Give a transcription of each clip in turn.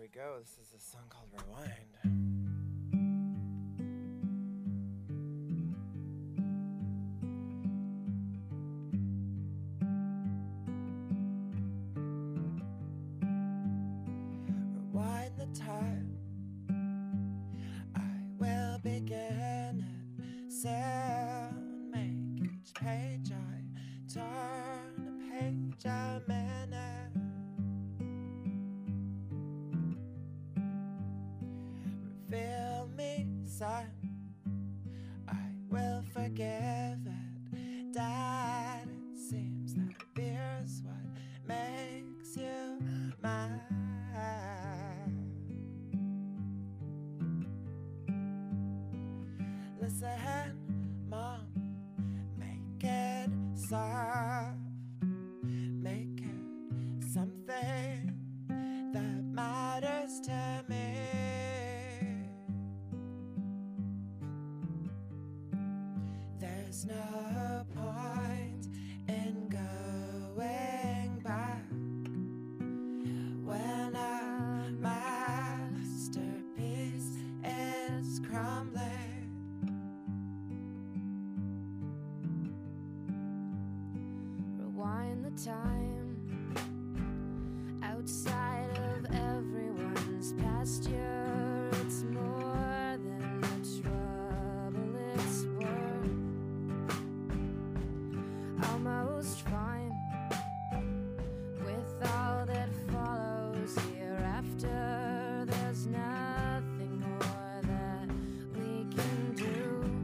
we go. This is a song called Rewind. Rewind the time. I will begin it soon. Make each page I turn a page a minute. Reveal me, son. I will forgive it. Dad, it seems that beer's what makes you mine. Listen, Mom, make it soft. Make it something that matters to me. There's no point in going back when a masterpiece is crumbling. Rewind the time outside of everyone's pasture. It's more than the trouble it's worth. Almost fine with all that follows hereafter. There's nothing more that we can do.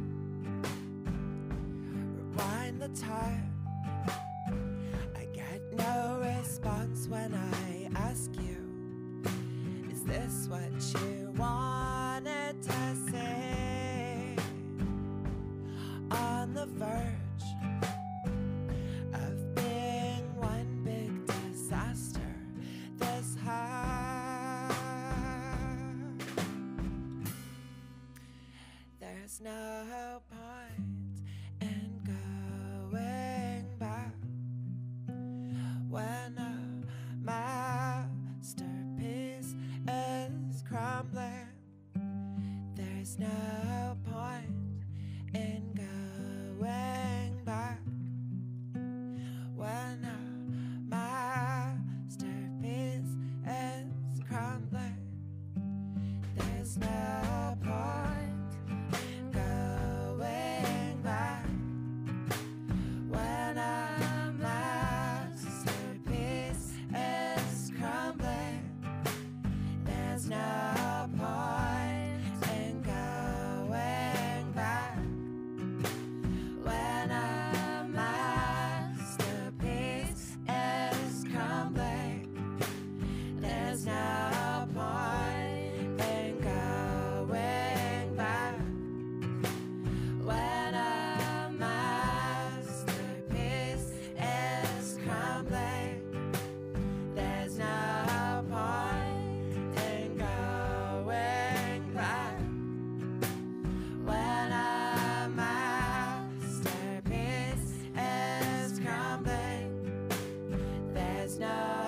Rewind the time. I get no response when I ask you, is this what you wanted to say? On the verge of being one big disaster, this hard. There's no point in going back when a masterpiece is crumbling. There's no point in going back when a masterpiece is crumbling. There's no point in going back when a masterpiece is crumbling. There's no point in going back when a masterpiece is crumbling. There's no point in going back when a masterpiece is crumbling. There's no point in going back when a masterpiece is crumbling. There's no